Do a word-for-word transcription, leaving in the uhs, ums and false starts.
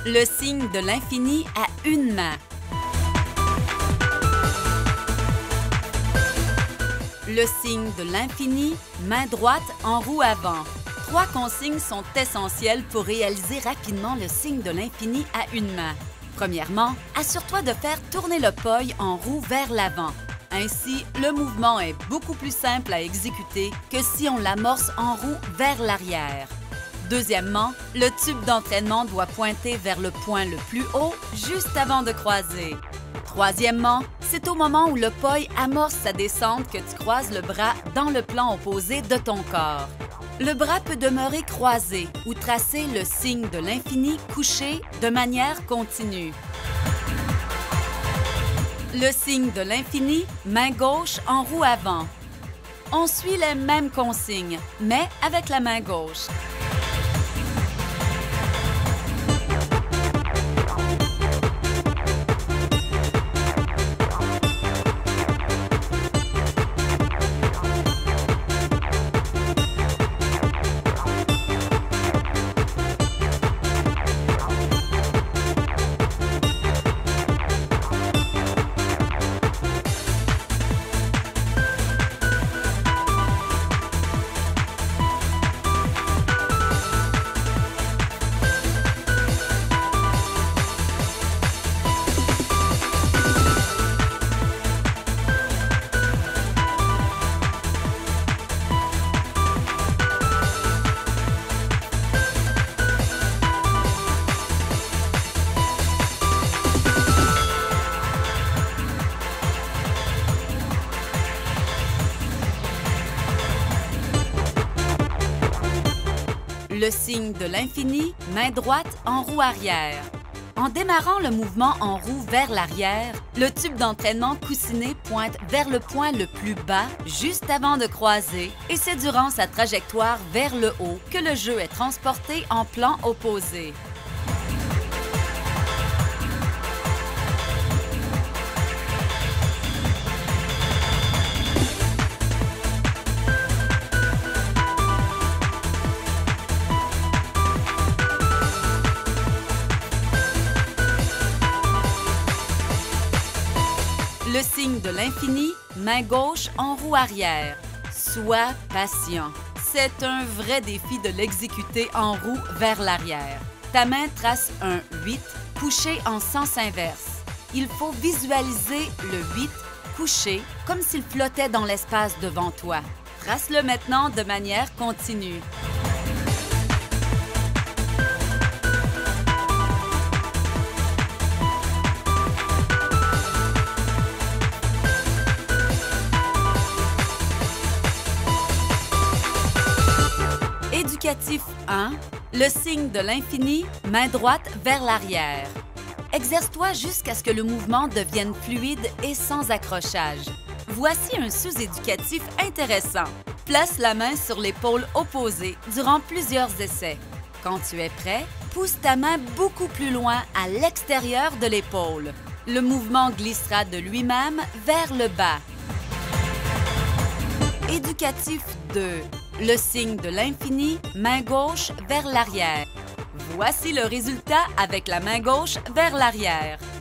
Le signe de l'infini à une main. Le signe de l'infini, main droite en roue avant. Trois consignes sont essentielles pour réaliser rapidement le signe de l'infini à une main. Premièrement, assure-toi de faire tourner le poil en roue vers l'avant. Ainsi, le mouvement est beaucoup plus simple à exécuter que si on l'amorce en roue vers l'arrière. Deuxièmement, le tube d'entraînement doit pointer vers le point le plus haut juste avant de croiser. Troisièmement, c'est au moment où le poil amorce sa descente que tu croises le bras dans le plan opposé de ton corps. Le bras peut demeurer croisé ou tracer le signe de l'infini couché de manière continue. Le signe de l'infini, main gauche en roue avant. On suit les mêmes consignes, mais avec la main gauche. Le signe de l'infini, main droite en roue arrière. En démarrant le mouvement en roue vers l'arrière, le tube d'entraînement coussiné pointe vers le point le plus bas juste avant de croiser et c'est durant sa trajectoire vers le haut que le jeu est transporté en plan opposé. Le signe de l'infini, main gauche en roue arrière. Sois patient. C'est un vrai défi de l'exécuter en roue vers l'arrière. Ta main trace un huit couché en sens inverse. Il faut visualiser le huit couché comme s'il flottait dans l'espace devant toi. Trace-le maintenant de manière continue. Éducatif un, le signe de l'infini, main droite vers l'arrière. Exerce-toi jusqu'à ce que le mouvement devienne fluide et sans accrochage. Voici un sous-éducatif intéressant. Place la main sur l'épaule opposée durant plusieurs essais. Quand tu es prêt, pousse ta main beaucoup plus loin à l'extérieur de l'épaule. Le mouvement glissera de lui-même vers le bas. Éducatif deux. Le signe de l'infini, main gauche vers l'arrière. Voici le résultat avec la main gauche vers l'arrière.